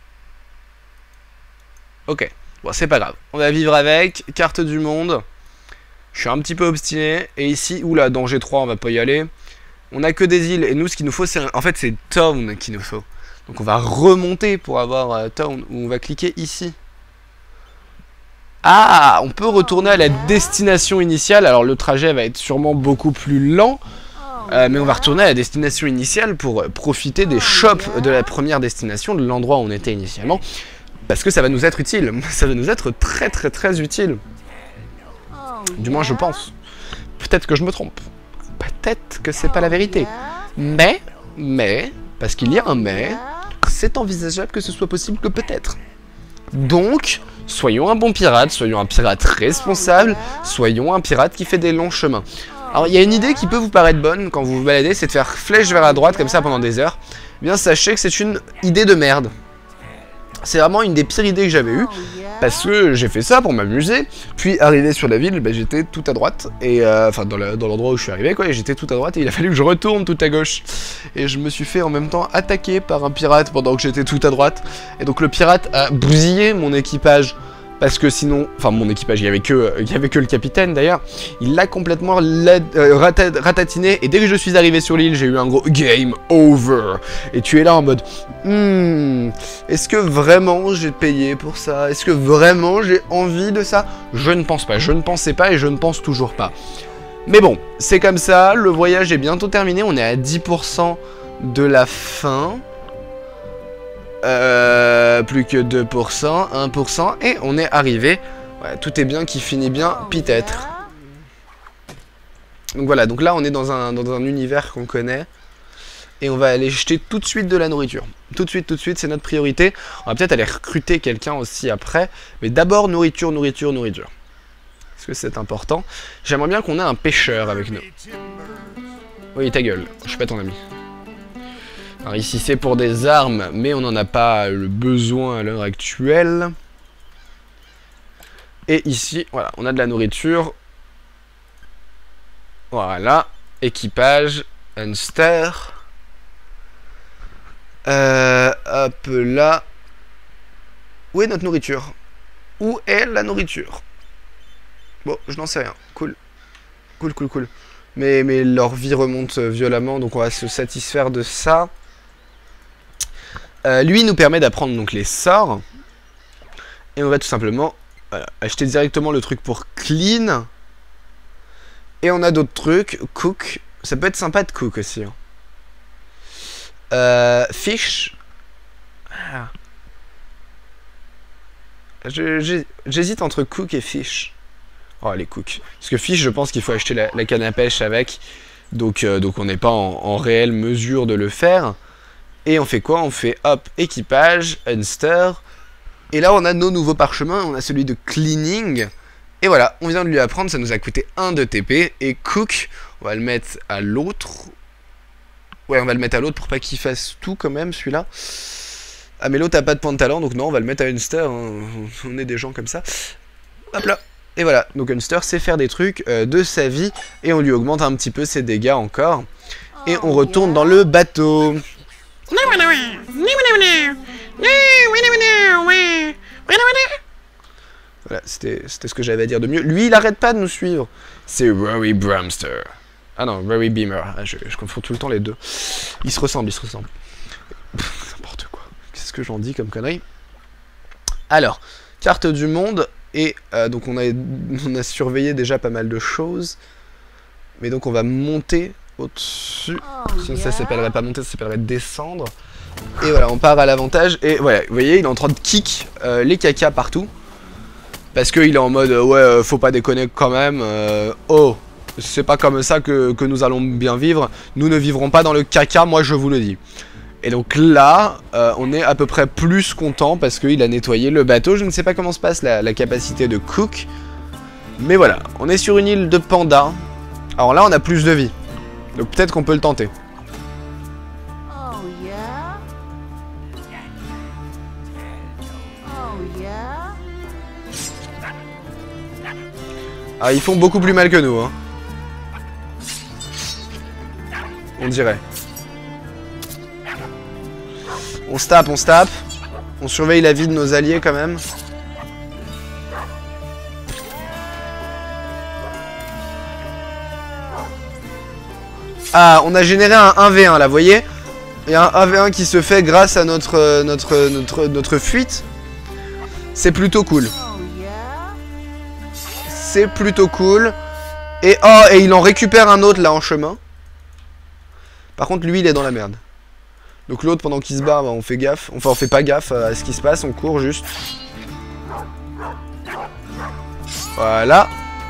Speaker 1: Ok. Bon, c'est pas grave. On va vivre avec. Carte du monde. Je suis un petit peu obstiné. Et ici, oula, danger trois, on va pas y aller. On a que des îles. Et nous, ce qu'il nous faut, c'est... En fait, c'est Town qu'il nous faut. Donc, on va remonter pour avoir euh, Town. Où on va cliquer ici. Ah, on peut retourner à la destination initiale. Alors le trajet va être sûrement beaucoup plus lent, euh, mais on va retourner à la destination initiale pour profiter des shops de la première destination, de l'endroit où on était initialement, parce que ça va nous être utile. Ça va nous être très très très utile. Du moins je pense. Peut-être que je me trompe. Peut-être que c'est pas la vérité. Mais, mais, parce qu'il y a un mais, c'est envisageable que ce soit possible que peut-être. Donc, soyons un bon pirate, soyons un pirate responsable, soyons un pirate qui fait des longs chemins. Alors, il y a une idée qui peut vous paraître bonne quand vous vous baladez, c'est de faire flèche vers la droite comme ça pendant des heures. Eh bien, sachez que c'est une idée de merde. C'est vraiment une des pires idées que j'avais eues, parce que j'ai fait ça pour m'amuser, puis arrivé sur la ville, bah, j'étais tout à droite, et euh, enfin dans l'endroit dans où je suis arrivé, quoi, et j'étais tout à droite, et il a fallu que je retourne tout à gauche. Et je me suis fait en même temps attaquer par un pirate pendant que j'étais tout à droite, et donc le pirate a bousillé mon équipage, parce que sinon, enfin mon équipage, il y avait que, il y avait que le capitaine d'ailleurs, il l'a complètement lad, euh, ratat, ratatiné, et dès que je suis arrivé sur l'île, j'ai eu un gros game over. Et tu es là en mode, hmm, est-ce que vraiment j'ai payé pour ça? Est-ce que vraiment j'ai envie de ça? Je ne pense pas, je ne pensais pas et je ne pense toujours pas. Mais bon, c'est comme ça, le voyage est bientôt terminé, on est à dix pour cent de la fin. Euh, plus que deux pour cent, un pour cent, et on est arrivé. Ouais, tout est bien qui finit bien, peut-être. Donc voilà, donc là on est dans un, dans un univers qu'on connaît. Et on va aller jeter tout de suite de la nourriture. Tout de suite, tout de suite, c'est notre priorité. On va peut-être aller recruter quelqu'un aussi après. Mais d'abord, nourriture, nourriture, nourriture. Parce que c'est important. J'aimerais bien qu'on ait un pêcheur avec nous. Oui, ta gueule, je suis pas ton ami. Alors ici c'est pour des armes, mais on n'en a pas le besoin à l'heure actuelle. Et ici, voilà, on a de la nourriture. Voilà, équipage, Unster. Euh, hop là. Où est notre nourriture? Où est la nourriture? Bon, je n'en sais rien. Cool. Cool, cool, cool. Mais, mais leur vie remonte violemment, donc on va se satisfaire de ça. Euh, lui nous permet d'apprendre donc les sorts. Et on va tout simplement voilà, acheter directement le truc pour clean. Et on a d'autres trucs. Cook. Ça peut être sympa de cook aussi. Hein. Euh, fish. Ah. J'hésite entre Cook et Fish. Oh, les Cook. Parce que Fish, je pense qu'il faut acheter la, la canne à pêche avec. Donc, euh, donc on n'est pas en, en réelle mesure de le faire. Et on fait quoi? On fait, hop, équipage, Unster. Et là, on a nos nouveaux parchemins. On a celui de Cleaning. Et voilà, on vient de lui apprendre. Ça nous a coûté un de T P. Et Cook, on va le mettre à l'autre. Ouais, on va le mettre à l'autre pour pas qu'il fasse tout quand même, celui-là. Ah, mais l'autre a pas de point de talent, donc non, on va le mettre à Unster. Hein. On est des gens comme ça. Hop là. Et voilà, donc Unster sait faire des trucs euh, de sa vie. Et on lui augmente un petit peu ses dégâts encore. Et on retourne dans le bateau. Voilà, c'était ce que j'avais à dire de mieux. Lui, il arrête pas de nous suivre. C'est Rory Bramster. Ah non, Rory Beamer. Ah, je, je confonds tout le temps les deux. Ils se ressemblent, ils se ressemblent. N'importe quoi. Qu'est-ce que j'en dis comme connerie? Alors, carte du monde. Et euh, donc on a, on a surveillé déjà pas mal de choses. Mais donc on va monter au-dessus. Oh, sinon yeah. Ça s'appellerait pas monter, ça s'appellerait descendre. Et voilà, on part à l'avantage. Et voilà, vous voyez, il est en train de kick euh, les cacas partout. Parce qu'il est en mode, euh, ouais, euh, faut pas déconner quand même. Euh, oh, c'est pas comme ça que, que nous allons bien vivre. Nous ne vivrons pas dans le caca, moi je vous le dis. Et donc là, euh, on est à peu près plus content parce qu'il a nettoyé le bateau. Je ne sais pas comment se passe la, la capacité de Cook. Mais voilà, on est sur une île de pandas. Alors là, on a plus de vie. Donc peut-être qu'on peut le tenter.
Speaker 2: Oh yeah. Oh yeah.
Speaker 1: Ah, ils font beaucoup plus mal que nous, hein. On dirait. On se tape, on se tape. On surveille la vie de nos alliés quand même. Ah, on a généré un un v un là, vous voyez? Il y a un un v un qui se fait grâce à notre, notre, notre, notre fuite. C'est plutôt cool. C'est plutôt cool. Et oh, et il en récupère un autre là en chemin. Par contre, lui, il est dans la merde. Donc l'autre, pendant qu'il se bat, bah, on fait gaffe. Enfin, on fait pas gaffe à ce qui se passe, on court juste. Voilà.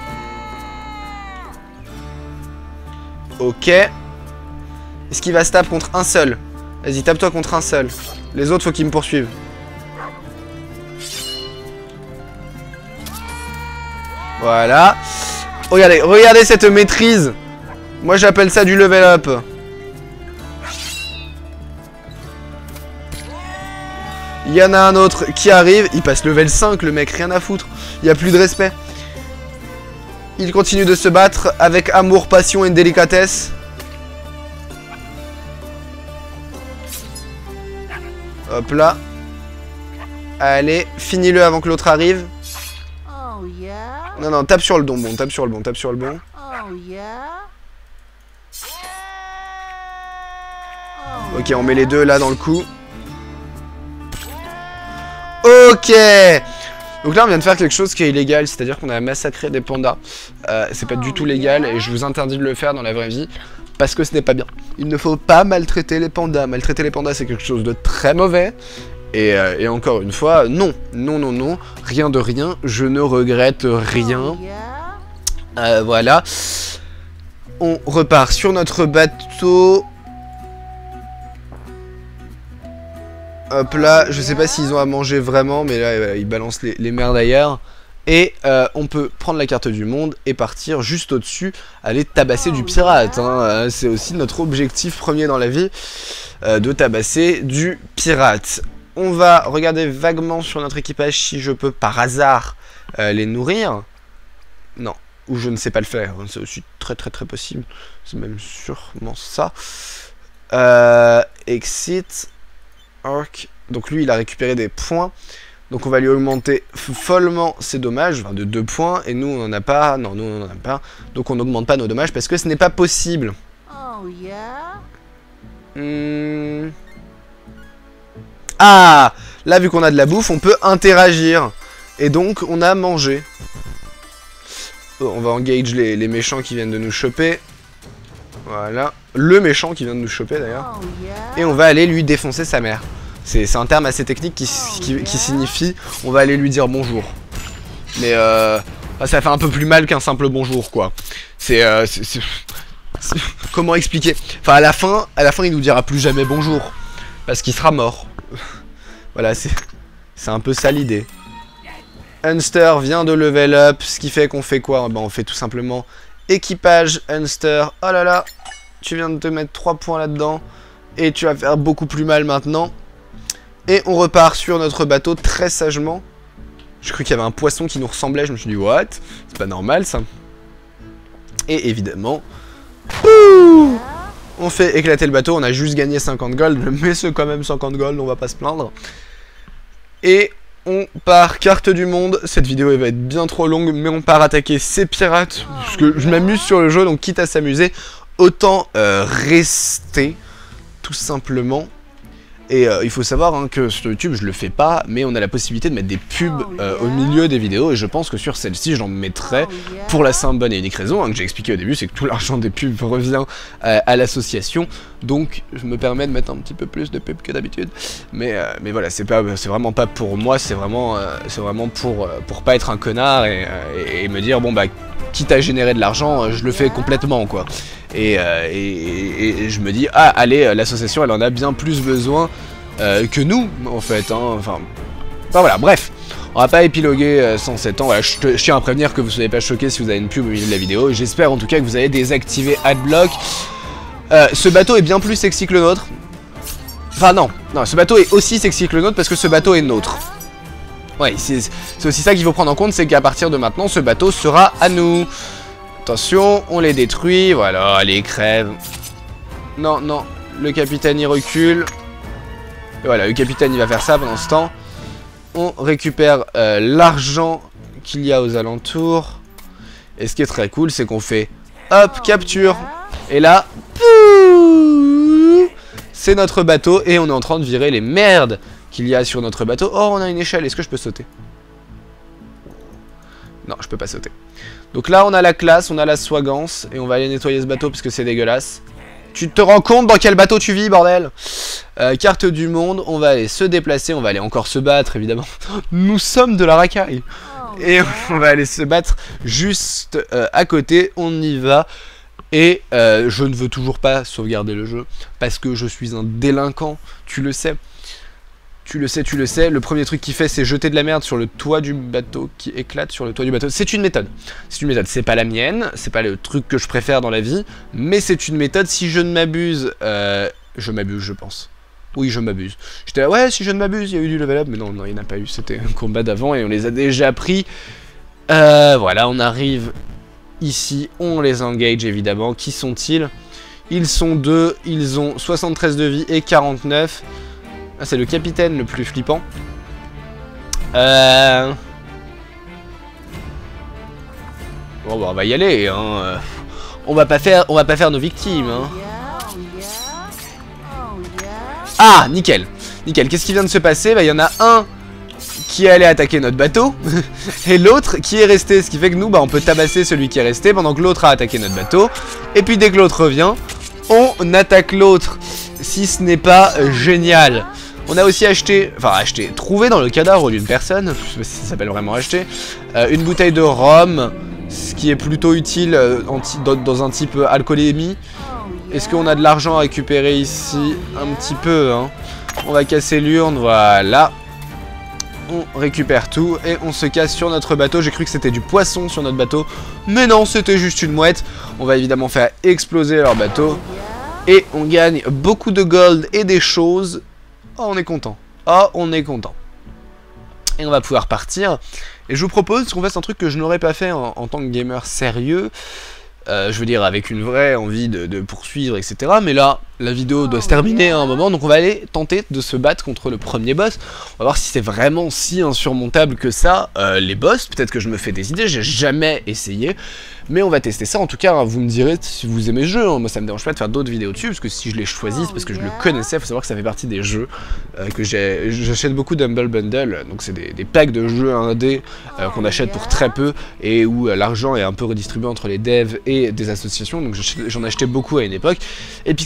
Speaker 1: Ok. Est-ce qu'il va se taper contre un seul? Vas-y, tape-toi contre un seul. Les autres, faut qu'ils me poursuivent. Voilà. Regardez, regardez cette maîtrise. Moi, j'appelle ça du level up. Il y en a un autre qui arrive. Il passe level cinq, le mec, rien à foutre. Il n'y a plus de respect. Il continue de se battre avec amour, passion et délicatesse. Hop là. Allez, finis-le avant que l'autre arrive.
Speaker 2: Oh yeah.
Speaker 1: Non, non, tape sur le bon, bon, tape sur le bon, tape sur le bon.
Speaker 2: Oh yeah.
Speaker 1: Ok, on met les deux là dans le coup. Ok. Donc là on vient de faire quelque chose qui est illégal, c'est-à-dire qu'on a massacré des pandas. euh, C'est pas du tout légal et je vous interdis de le faire dans la vraie vie parce que ce n'est pas bien. Il ne faut pas maltraiter les pandas. Maltraiter les pandas c'est quelque chose de très mauvais. Et, euh, et encore une fois, non, non, non, non, rien de rien, je ne regrette rien. euh, Voilà. On repart sur notre bateau. Hop là, je sais pas s'ils ont à manger vraiment, mais là voilà, ils balancent les, les merdes ailleurs. Et euh, on peut prendre la carte du monde et partir juste au-dessus, aller tabasser du pirate. Hein. C'est aussi notre objectif premier dans la vie, euh, de tabasser du pirate. On va regarder vaguement sur notre équipage si je peux par hasard euh, les nourrir. Non, ou je ne sais pas le faire, c'est aussi très très très possible. C'est même sûrement ça. Euh, exit. Arc. Donc lui il a récupéré des points. Donc on va lui augmenter follement ses dommages, enfin de deux points. Et nous on n'en a pas. Non, nous on n'en a pas. Donc on n'augmente pas nos dommages parce que ce n'est pas possible.
Speaker 2: Oh yeah.
Speaker 1: Hmm. Ah, là vu qu'on a de la bouffe on peut interagir. Et donc on a mangé. Oh, on va engage les, les méchants qui viennent de nous choper. Voilà. Le méchant qui vient de nous choper d'ailleurs.
Speaker 2: Oh yeah.
Speaker 1: Et on va aller lui défoncer sa mère. C'est un terme assez technique qui, qui, qui signifie on va aller lui dire bonjour. Mais euh, ça fait un peu plus mal qu'un simple bonjour, quoi. C'est... Euh, comment expliquer? Enfin, à la fin, à la fin, il nous dira plus jamais bonjour. Parce qu'il sera mort. Voilà, c'est c'est un peu ça l'idée. Unster vient de level up, ce qui fait qu'on fait quoi? Ben, on fait tout simplement équipage, Unster. Oh là là, tu viens de te mettre trois points là-dedans. Et tu vas faire beaucoup plus mal maintenant. Et on repart sur notre bateau très sagement. J'ai cru qu'il y avait un poisson qui nous ressemblait, je me suis dit what? C'est pas normal ça. Et évidemment, ouh, on fait éclater le bateau, on a juste gagné cinquante gold, mais c'est quand même cinquante gold, on va pas se plaindre. Et on part carte du monde, cette vidéo elle va être bien trop longue, mais on part attaquer ces pirates, parce que je m'amuse sur le jeu, donc quitte à s'amuser, autant euh, rester, tout simplement. Et euh, il faut savoir hein, que sur YouTube je le fais pas, mais on a la possibilité de mettre des pubs euh, au milieu des vidéos, et je pense que sur celle-ci j'en mettrai pour la simple bonne et unique raison hein, que j'ai expliqué au début, c'est que tout l'argent des pubs revient euh, à l'association, donc je me permets de mettre un petit peu plus de pubs que d'habitude, mais, euh, mais voilà, c'est pas, c'est vraiment pas pour moi, c'est vraiment, euh, c'est vraiment pour, euh, pour pas être un connard et, euh, et, et me dire bon bah quitte à générer de l'argent, euh, je le fais complètement quoi. Et, euh, et, et, et je me dis, ah allez, l'association elle en a bien plus besoin euh, que nous, en fait, hein, enfin, enfin voilà, bref, on va pas épiloguer euh, sans sept ans, voilà, je, te, je tiens à prévenir que vous soyez pas choqués si vous avez une pub au milieu de la vidéo, j'espère en tout cas que vous avez désactivé Adblock. Euh, ce bateau est bien plus sexy que le nôtre, enfin non, non, ce bateau est aussi sexy que le nôtre parce que ce bateau est nôtre. Ouais, c'est aussi ça qu'il faut prendre en compte, c'est qu'à partir de maintenant, ce bateau sera à nous. Attention, on les détruit, voilà, allez, crève. Non, non, le capitaine il recule. Et voilà, le capitaine il va faire ça pendant ce temps. On récupère euh, l'argent qu'il y a aux alentours. Et ce qui est très cool, c'est qu'on fait, hop, capture. Et là, c'est notre bateau et on est en train de virer les merdes qu'il y a sur notre bateau. Oh, on a une échelle, est-ce que je peux sauter? Non, je peux pas sauter. Donc là, on a la classe, on a la swagance, et on va aller nettoyer ce bateau parce que c'est dégueulasse. Tu te rends compte dans quel bateau tu vis, bordel? euh, Carte du monde, on va aller se déplacer, on va aller encore se battre, évidemment. Nous sommes de la racaille. Et on va aller se battre juste euh, à côté, on y va. Et euh, je ne veux toujours pas sauvegarder le jeu, parce que je suis un délinquant, tu le sais. Tu le sais, tu le sais, le premier truc qu'il fait c'est jeter de la merde sur le toit du bateau, qui éclate sur le toit du bateau. C'est une méthode, c'est une méthode, c'est pas la mienne, c'est pas le truc que je préfère dans la vie, mais c'est une méthode, si je ne m'abuse, euh, je m'abuse je pense. Oui, je m'abuse. J'étais là, ouais, si je ne m'abuse, il y a eu du level up, mais non, non, il n'y en a pas eu, c'était un combat d'avant et on les a déjà pris. Euh, voilà, on arrive ici, on les engage évidemment, qui sont-ils? Ils sont deux, ils ont soixante-treize de vie et quarante-neuf. Ah, c'est le capitaine le plus flippant. Euh... Bon, bah, on va y aller. Hein. On va pas faire, on va pas faire nos victimes. Hein. Ah, nickel, nickel. Qu'est-ce qui vient de se passer? Bah, il y en a un qui est allé attaquer notre bateau et l'autre qui est resté. Ce qui fait que nous, bah, on peut tabasser celui qui est resté pendant que l'autre a attaqué notre bateau. Et puis dès que l'autre revient, on attaque l'autre. Si ce n'est pas euh, génial. On a aussi acheté, enfin acheté, trouvé dans le cadavre d'une personne, je sais pas si ça s'appelle vraiment acheter, euh, une bouteille de rhum, ce qui est plutôt utile euh, dans, dans un type alcoolémie. Est-ce qu'on a de l'argent à récupérer ici? Un petit peu, hein. On va casser l'urne, voilà. On récupère tout et on se casse sur notre bateau. J'ai cru que c'était du poisson sur notre bateau, mais non, c'était juste une mouette. On va évidemment faire exploser leur bateau. Et on gagne beaucoup de gold et des choses. Oh, on est content. Oh, on est content. Et on va pouvoir partir. Et je vous propose qu'on fasse un truc que je n'aurais pas fait en, en tant que gamer sérieux. Euh, je veux dire, avec une vraie envie de, de poursuivre, et cetera. Mais là, la vidéo doit se terminer à un moment. Donc on va aller tenter de se battre contre le premier boss. On va voir si c'est vraiment si insurmontable que ça. Euh, les boss, peut-être que je me fais des idées. J'ai jamais essayé. Mais on va tester ça. En tout cas, vous me direz si vous aimez le jeu. Hein. Moi, ça me dérange pas de faire d'autres vidéos dessus. Parce que si je les choisis, c'est parce que je le connaissais. Il faut savoir que ça fait partie des jeux euh, que j'ai. J'achète beaucoup d'Humble Bundle. Donc, c'est des, des packs de jeux indés euh, qu'on achète pour très peu. Et où euh, l'argent est un peu redistribué entre les devs et des associations. Donc, j'en achetais beaucoup à une époque. Et Pixel Piracy,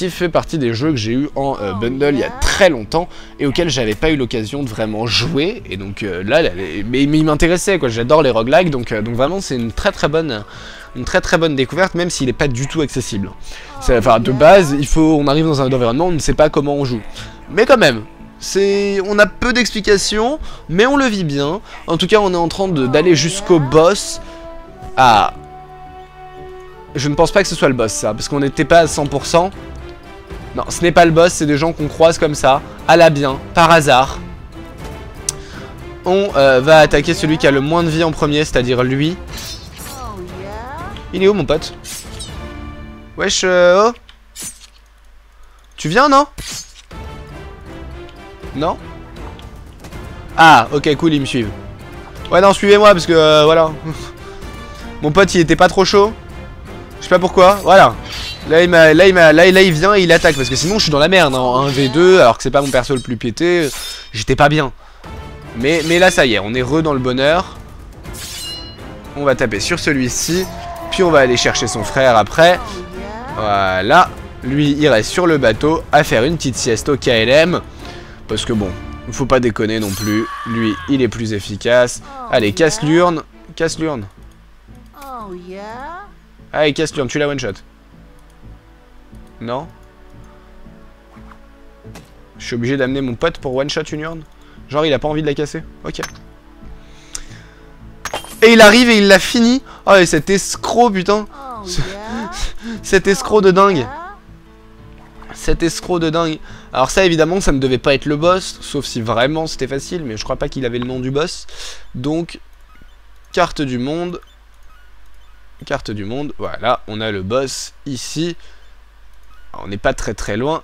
Speaker 1: Party fait partie des jeux que j'ai eu en euh, bundle il y a très longtemps et auxquels j'avais pas eu l'occasion de vraiment jouer. Et donc euh, là, là les... mais, mais il m'intéressait quoi. J'adore les roguelikes, donc euh, donc vraiment c'est une très très bonne une très très bonne découverte, même s'il est pas du tout accessible. Enfin de base, il faut on arrive dans un environnement, on ne sait pas comment on joue, mais quand même. C'est, on a peu d'explications, mais on le vit bien. En tout cas, on est en train d'aller jusqu'au boss. Ah, je ne pense pas que ce soit le boss, ça, parce qu'on n'était pas à cent pour cent. Non, ce n'est pas le boss, c'est des gens qu'on croise comme ça, à la bien, par hasard. On euh, va attaquer celui qui a le moins de vie en premier, c'est-à-dire lui. Il est où, mon pote? Wesh, euh, oh. Tu viens, non? Non? Ah, ok, cool, ils me suivent. Ouais, non, suivez-moi, parce que, euh, voilà. Mon pote, il était pas trop chaud. Je sais pas pourquoi, voilà. Là, il m'a, là, il m'a, là, là, il vient et il attaque, parce que sinon, je suis dans la merde, hein, en un v deux, alors que c'est pas mon perso le plus pété. J'étais pas bien. Mais, mais là, ça y est, on est re dans le bonheur. On va taper sur celui-ci. Puis, on va aller chercher son frère après. Voilà. Lui, il reste sur le bateau à faire une petite sieste au K L M. Parce que bon, faut pas déconner non plus. Lui, il est plus efficace. Allez, casse l'urne. Casse l'urne. Allez, casse l'urne, tu la one shot. Non? Je suis obligé d'amener mon pote pour one shot une urne? Genre, il a pas envie de la casser? Ok. Et il arrive et il l'a fini. Oh, et cet escroc, putain. Cet escroc de dingue. Cet escroc de dingue. Alors ça évidemment ça ne devait pas être le boss, sauf si vraiment c'était facile, mais je crois pas qu'il avait le nom du boss. Donc carte du monde. Carte du monde, voilà, on a le boss ici. Alors, on n'est pas très très loin.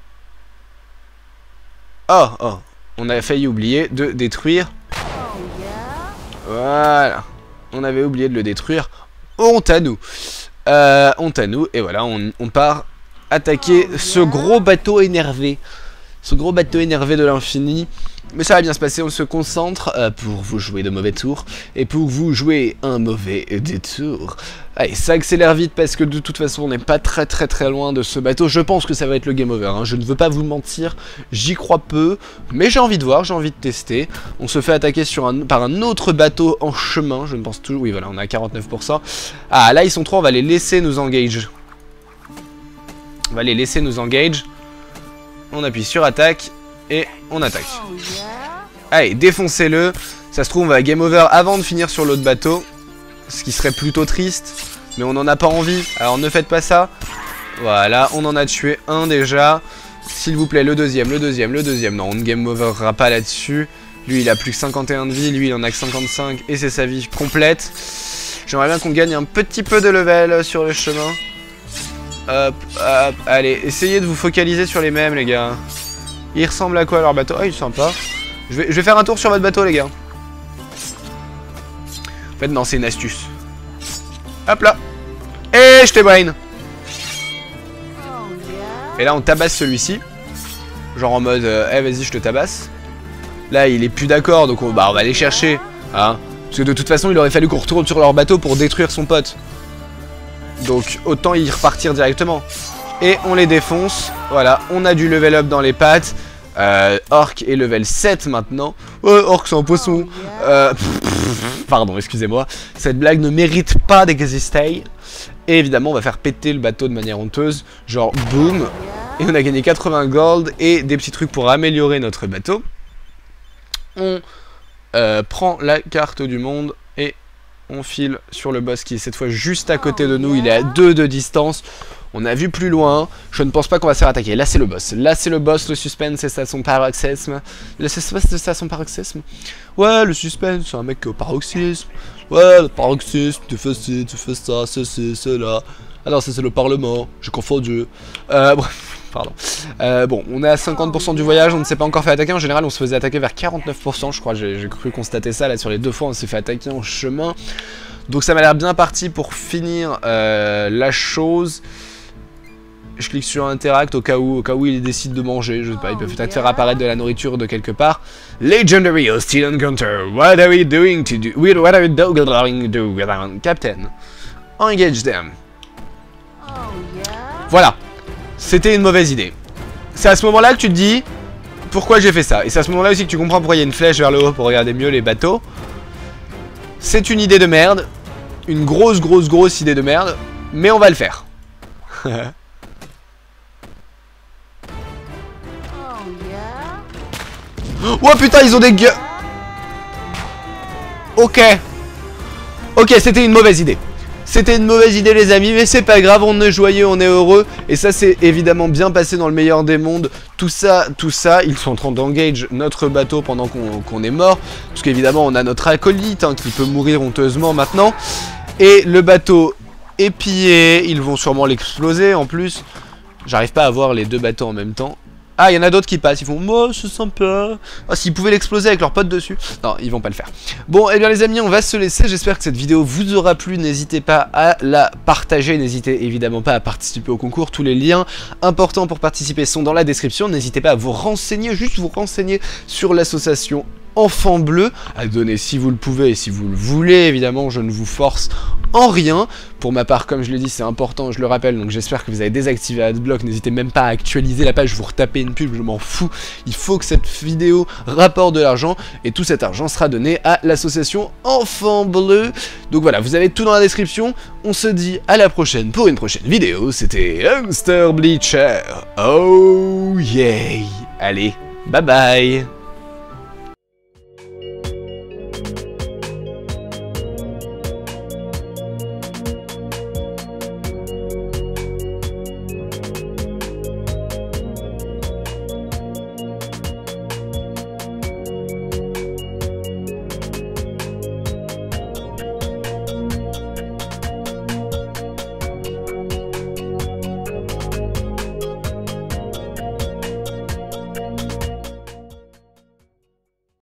Speaker 1: Oh oh, on a failli oublier de détruire. Voilà. On avait oublié de le détruire. Honte à nous. Euh, honte à nous, et voilà, on, on part attaquer ce gros bateau énervé. Ce gros bateau énervé de l'infini. Mais ça va bien se passer, on se concentre euh, pour vous jouer de mauvais tours. Et pour vous jouer un mauvais détour. Allez, ça accélère vite parce que de toute façon on n'est pas très très très loin de ce bateau. Je pense que ça va être le game over, hein. Je ne veux pas vous mentir, j'y crois peu. Mais j'ai envie de voir, j'ai envie de tester. On se fait attaquer sur un, par un autre bateau en chemin, je ne pense toujours... Oui voilà, on est à quarante-neuf pour cent. Ah là ils sont trois, on va les laisser nous engage. On va les laisser nous engage. On appuie sur attaque. Et on attaque. Allez, défoncez-le. Ça se trouve, on va game over avant de finir sur l'autre bateau. Ce qui serait plutôt triste. Mais on n'en a pas envie. Alors ne faites pas ça. Voilà, on en a tué un déjà. S'il vous plaît, le deuxième, le deuxième, le deuxième. Non, on ne game overera pas là-dessus. Lui, il a plus que cinquante et un de vie. Lui, il en a que cinquante-cinq. Et c'est sa vie complète. J'aimerais bien qu'on gagne un petit peu de level sur le chemin. Hop, hop. Allez, essayez de vous focaliser sur les mêmes, les gars. Il ressemble à quoi leur bateau? Ah, il est sympa. Je vais, je vais faire un tour sur votre bateau, les gars. En fait, non, c'est une astuce. Hop là. Et je t'ai brain. Et là, on tabasse celui-ci. Genre en mode, euh, eh, vas-y, je te tabasse. Là, il est plus d'accord, donc on, bah, on va aller chercher. Hein. Parce que de toute façon, il aurait fallu qu'on retourne sur leur bateau pour détruire son pote. Donc, autant y repartir directement. Et on les défonce. Voilà, on a du level up dans les pattes. Euh, Orc est level sept maintenant. Ouais, Orc c'est un poisson. Euh, pardon, excusez-moi. Cette blague ne mérite pas d'exister. Et évidemment, on va faire péter le bateau de manière honteuse. Genre, boum. Et on a gagné quatre-vingts gold et des petits trucs pour améliorer notre bateau. On euh, prend la carte du monde et on file sur le boss qui est cette fois juste à côté de nous. Il est à deux de distance. On a vu plus loin, je ne pense pas qu'on va se faire attaquer. Là c'est le boss, là c'est le boss, le suspense c'est à son paroxysme. Le suspense c'est à son paroxysme. Ouais, le suspense c'est un mec au paroxysme. Ouais, le paroxysme, tu fais ci, tu fais ça, ceci, cela. Ah non, ça c'est le parlement, j'ai confondu. Euh, bref, pardon. Euh, bon, on est à cinquante pour cent du voyage, on ne s'est pas encore fait attaquer. En général on se faisait attaquer vers quarante-neuf pour cent, je crois, j'ai cru constater ça. Là sur les deux fois on s'est fait attaquer en chemin. Donc ça m'a l'air bien parti pour finir euh, la chose. Je clique sur Interact au cas où, au cas où il décide de manger, je sais pas, il peut peut-être faire apparaître de la nourriture de quelque part. Legendary Hostile Encounter, what are we doing to do, what are we going to do with our captain? Engage them. Voilà. c'était une mauvaise idée. C'est à ce moment-là que tu te dis pourquoi j'ai fait ça. Et c'est à ce moment-là aussi que tu comprends pourquoi il y a une flèche vers le haut pour regarder mieux les bateaux. C'est une idée de merde. Une grosse, grosse, grosse idée de merde. Mais on va le faire.
Speaker 2: Oh yeah.
Speaker 1: Oh putain, ils ont des gueules. Ok. Ok, c'était une mauvaise idée. C'était une mauvaise idée les amis, mais c'est pas grave, on est joyeux, on est heureux. Et ça c'est évidemment bien passé dans le meilleur des mondes. Tout ça, tout ça, ils sont en train d'engage notre bateau pendant qu'on qu'on est mort. Parce qu'évidemment on a notre acolyte hein, qui peut mourir honteusement maintenant. Et le bateau est pillé, ils vont sûrement l'exploser en plus. J'arrive pas à voir les deux bateaux en même temps. Ah, il y en a d'autres qui passent, ils font « Oh, c'est sympa !» Ah, s'ils pouvaient l'exploser avec leurs potes dessus. Non, ils vont pas le faire. Bon, eh bien les amis, on va se laisser. J'espère que cette vidéo vous aura plu. N'hésitez pas à la partager. N'hésitez évidemment pas à participer au concours. Tous les liens importants pour participer sont dans la description. N'hésitez pas à vous renseigner, juste vous renseigner sur l'association Enfant Bleu, à donner si vous le pouvez et si vous le voulez. Évidemment, je ne vous force en rien. Pour ma part, comme je l'ai dit, c'est important, je le rappelle, donc j'espère que vous avez désactivé Adblock. N'hésitez même pas à actualiser la page, vous retapez une pub, je m'en fous. Il faut que cette vidéo rapporte de l'argent et tout cet argent sera donné à l'association Enfant Bleu. Donc voilà, vous avez tout dans la description. On se dit à la prochaine pour une prochaine vidéo. C'était Hamster Bleacher. Oh yeah. Allez, bye bye.